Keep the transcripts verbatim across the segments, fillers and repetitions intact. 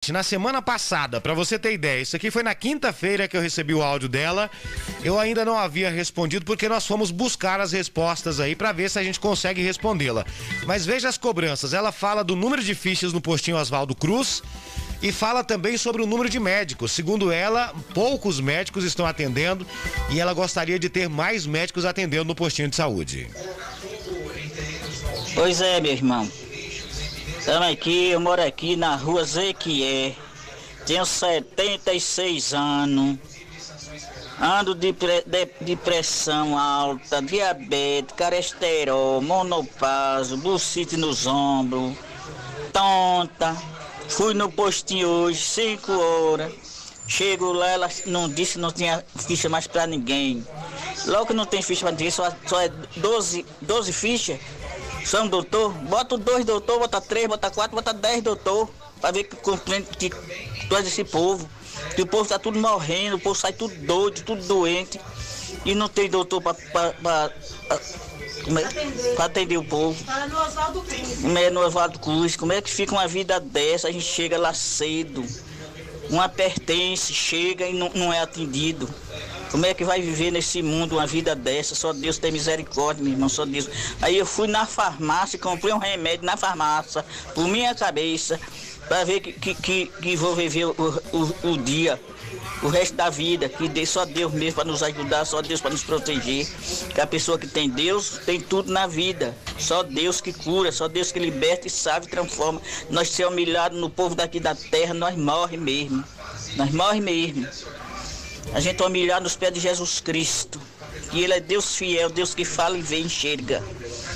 Na semana passada, para você ter ideia, isso aqui foi na quinta-feira que eu recebi o áudio dela. Eu ainda não havia respondido porque nós fomos buscar as respostas aí para ver se a gente consegue respondê-la. Mas veja as cobranças. Ela fala do número de fichas no postinho Oswaldo Cruz e fala também sobre o número de médicos. Segundo ela, poucos médicos estão atendendo e ela gostaria de ter mais médicos atendendo no postinho de saúde. Pois é, meu irmão. Estamos aqui, eu moro aqui na rua Zequié, tenho setenta e seis anos, ando de, pre, de, de pressão alta, diabetes, colesterol, monopausa, bursite nos ombros, tonta. Fui no postinho hoje, cinco horas, chego lá, ela não disse que não tinha ficha mais para ninguém. Logo que não tem ficha para ninguém, só, só é doze, doze fichas. São doutor, bota dois doutor, bota três, bota quatro, bota dez doutor, para ver que compreende que tu és esse povo, que o povo tá tudo morrendo, o povo sai tudo doido, tudo doente, e não tem doutor para atender o povo. Fala no Oswaldo Cruz. Como é no Oswaldo Cruz, como é que fica uma vida dessa, a gente chega lá cedo, uma pertence, chega e não, não é atendido. Como é que vai viver nesse mundo uma vida dessa? Só Deus tem misericórdia, meu irmão, só Deus. Aí eu fui na farmácia, comprei um remédio na farmácia, por minha cabeça, para ver que, que, que, que vou viver o, o, o dia, o resto da vida, que só Deus mesmo para nos ajudar, só Deus para nos proteger. Que a pessoa que tem Deus tem tudo na vida. Só Deus que cura, só Deus que liberta e salva e transforma. Nós ser humilhados no povo daqui da terra, nós morre mesmo. Nós morre mesmo. A gente é humilhado nos pés de Jesus Cristo. E Ele é Deus fiel, Deus que fala e vê e enxerga.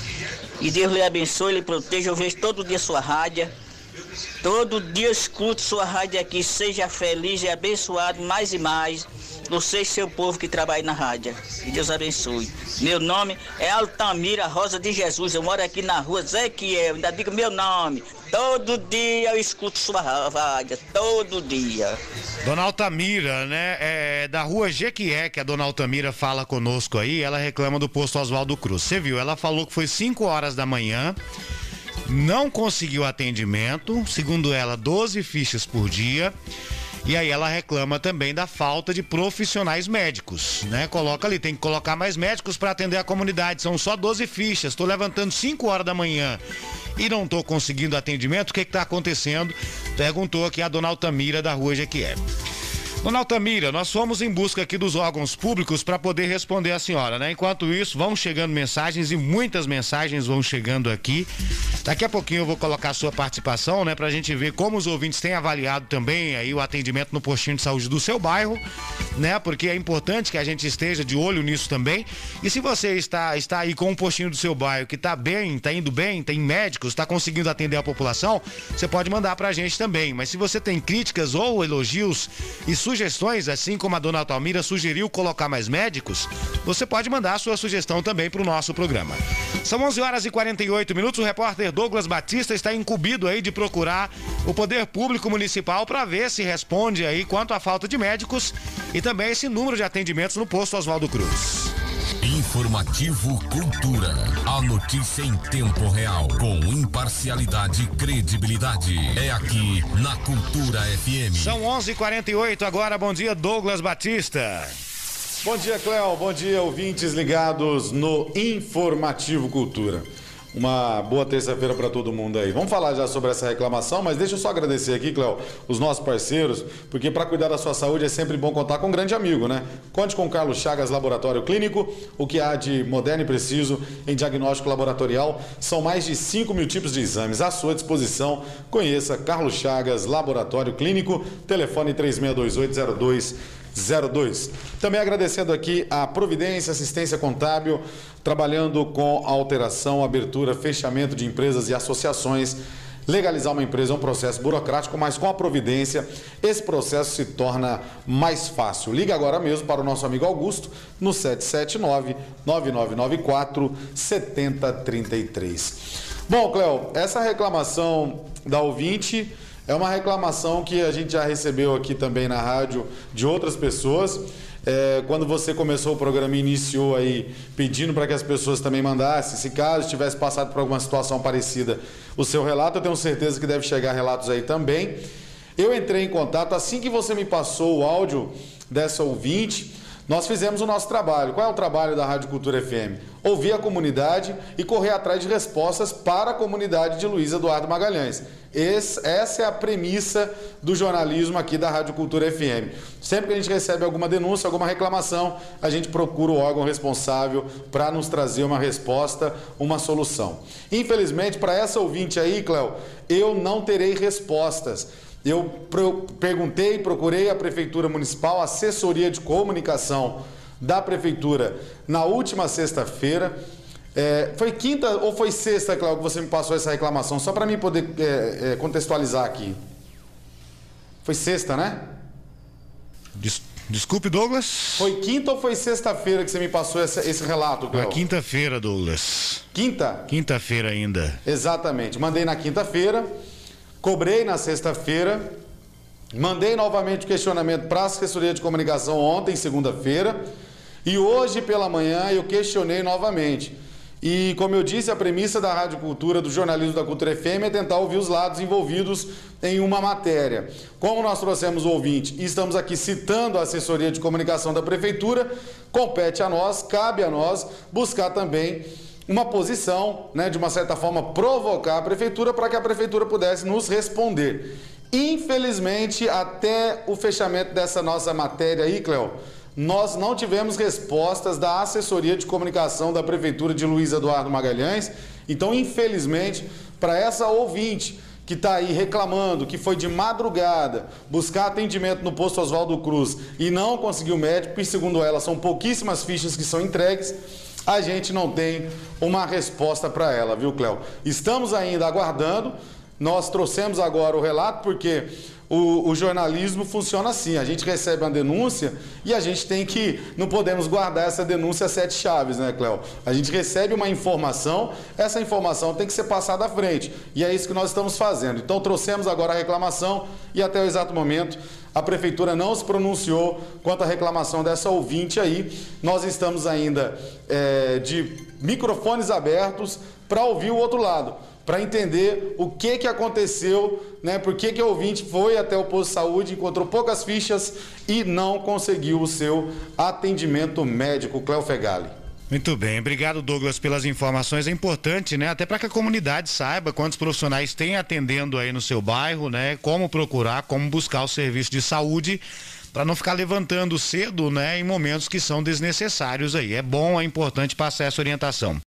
E Deus lhe abençoe, lhe proteja. Eu vejo todo dia sua rádio. Todo dia eu escuto sua rádio aqui. Seja feliz e abençoado mais e mais. Você e seu povo que trabalha na rádio. Que Deus abençoe. Meu nome é Altamira Rosa de Jesus. Eu moro aqui na rua Zequiel. Ainda digo meu nome. Todo dia eu escuto sua rádio. Todo dia. Dona Altamira, né? É da rua Jequié que a Dona Altamira fala conosco aí. Ela reclama do posto Oswaldo Cruz. Você viu? Ela falou que foi cinco horas da manhã. Não conseguiu atendimento. Segundo ela, doze fichas por dia. E aí ela reclama também da falta de profissionais médicos, né? Coloca ali, tem que colocar mais médicos para atender a comunidade. São só doze fichas. Estou levantando cinco horas da manhã e não estou conseguindo atendimento. O que está acontecendo? Perguntou aqui a Dona Altamira da rua Jequié. Dona Altamira, nós fomos em busca aqui dos órgãos públicos para poder responder a senhora, né? Enquanto isso, vão chegando mensagens e muitas mensagens vão chegando aqui. Daqui a pouquinho eu vou colocar a sua participação, né? Pra gente ver como os ouvintes têm avaliado também aí o atendimento no postinho de saúde do seu bairro, né? Porque é importante que a gente esteja de olho nisso também. E se você está, está aí com um postinho do seu bairro que tá bem, tá indo bem, tem médicos, tá conseguindo atender a população, você pode mandar pra gente também. Mas se você tem críticas ou elogios e sugestões, assim como a Dona Altamira sugeriu colocar mais médicos, você pode mandar a sua sugestão também para o nosso programa. São onze horas e quarenta e oito minutos, o repórter Douglas Batista está incumbido aí de procurar o Poder Público Municipal para ver se responde aí quanto à falta de médicos e também esse número de atendimentos no posto Oswaldo Cruz. Informativo Cultura. A notícia em tempo real, com imparcialidade e credibilidade. É aqui na Cultura F M. São onze e quarenta e oito agora. Bom dia, Douglas Batista. Bom dia, Cléo. Bom dia, ouvintes ligados no Informativo Cultura. Uma boa terça-feira para todo mundo aí. Vamos falar já sobre essa reclamação, mas deixa eu só agradecer aqui, Cléo, os nossos parceiros, porque para cuidar da sua saúde é sempre bom contar com um grande amigo, né? Conte com o Carlos Chagas Laboratório Clínico, o que há de moderno e preciso em diagnóstico laboratorial. São mais de cinco mil tipos de exames à sua disposição. Conheça Carlos Chagas Laboratório Clínico, telefone três seis dois oito zero dois zero dois. Também agradecendo aqui a Providência Assistência Contábil, trabalhando com alteração, abertura, fechamento de empresas e associações. Legalizar uma empresa é um processo burocrático, mas com a Providência esse processo se torna mais fácil. Liga agora mesmo para o nosso amigo Augusto no sete sete nove, nove nove nove quatro, sete zero três três. Bom, Cléo, essa reclamação da ouvinte é uma reclamação que a gente já recebeu aqui também na rádio de outras pessoas. É, quando você começou o programa e iniciou aí pedindo para que as pessoas também mandassem, se caso tivesse passado por alguma situação parecida, o seu relato, eu tenho certeza que deve chegar relatos aí também. Eu entrei em contato, assim que você me passou o áudio dessa ouvinte, nós fizemos o nosso trabalho. Qual é o trabalho da Rádio Cultura F M? Ouvir a comunidade e correr atrás de respostas para a comunidade de Luiz Eduardo Magalhães. Esse, essa é a premissa do jornalismo aqui da Rádio Cultura F M. Sempre que a gente recebe alguma denúncia, alguma reclamação, a gente procura o órgão responsável para nos trazer uma resposta, uma solução. Infelizmente, para essa ouvinte aí, Cléo, eu não terei respostas. Eu perguntei, procurei a Prefeitura Municipal, a assessoria de comunicação da Prefeitura na última sexta-feira. É, foi quinta ou foi sexta, Cláudio, que você me passou essa reclamação? Só para mim poder é, é, contextualizar aqui. Foi sexta, né? Des, desculpe, Douglas. Foi quinta ou foi sexta-feira que você me passou essa, esse relato, Cláudio? Na quinta-feira, Douglas. Quinta? Quinta-feira ainda. Exatamente. Mandei na quinta-feira. Cobrei na sexta-feira, mandei novamente o questionamento para a assessoria de comunicação ontem, segunda-feira, e hoje pela manhã eu questionei novamente. E como eu disse, a premissa da Rádio Cultura, do jornalismo da Cultura F M, é tentar ouvir os lados envolvidos em uma matéria. Como nós trouxemos o ouvinte e estamos aqui citando a assessoria de comunicação da Prefeitura, compete a nós, cabe a nós, buscar também uma posição, né, de uma certa forma, provocar a Prefeitura para que a Prefeitura pudesse nos responder. Infelizmente, até o fechamento dessa nossa matéria aí, Cléo, nós não tivemos respostas da assessoria de comunicação da Prefeitura de Luiz Eduardo Magalhães. Então, infelizmente, para essa ouvinte que está aí reclamando que foi de madrugada buscar atendimento no posto Oswaldo Cruz e não conseguiu médico, e segundo ela, são pouquíssimas fichas que são entregues, a gente não tem uma resposta para ela, viu, Cléo? Estamos ainda aguardando, nós trouxemos agora o relato porque o, o jornalismo funciona assim, a gente recebe uma denúncia e a gente tem que, não podemos guardar essa denúncia a sete chaves, né, Cléo? A gente recebe uma informação, essa informação tem que ser passada à frente e é isso que nós estamos fazendo. Então trouxemos agora a reclamação e até o exato momento a Prefeitura não se pronunciou quanto à reclamação dessa ouvinte aí. Nós estamos ainda é, de microfones abertos para ouvir o outro lado, para entender o que, que aconteceu, né? Por que, que o ouvinte foi até o posto de saúde, encontrou poucas fichas e não conseguiu o seu atendimento médico, Cléo Fegali. Muito bem, obrigado, Douglas, pelas informações. É importante, né? Até para que a comunidade saiba quantos profissionais tem atendendo aí no seu bairro, né? Como procurar, como buscar o serviço de saúde, para não ficar levantando cedo, né? Em momentos que são desnecessários aí. É bom, é importante passar essa orientação.